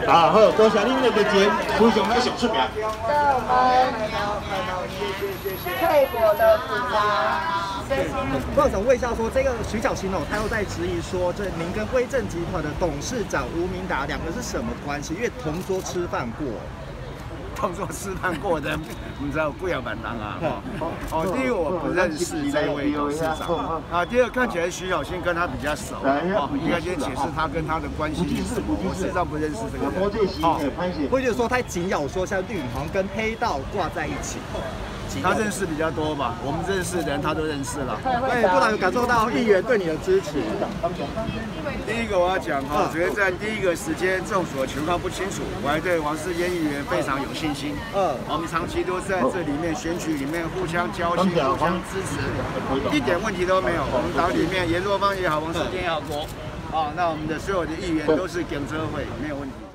啊，好，多谢恁的热情，非常的上出名。 我们泰国的古巴。 我想问一下，说这个徐小新他又在质疑说，这您跟威正集团的董事长吴明达两个是什么关系？因为同桌吃饭过。 同桌吃饭过的，你知道贵阳板当啊？第一个我不认识这位董事长啊，第二看起来徐小新跟他比较熟应该先解释他跟他的关系是什么。我事实上不认识这个人。 会觉得说他紧咬说，像绿营好像跟黑道挂在一起。 他认识比较多吧，我们认识的人他都认识了。 部长有感受到议员对你的支持。 第一个我要讲只是在第一个时间众所情况不清楚，我还对王世坚议员非常有信心。我们长期都在这里面选举里面互相交心、互相支持，一点问题都没有。我们党里面严若芳也好，王世坚也好，那我们的所有的议员都是警车会，没有问题。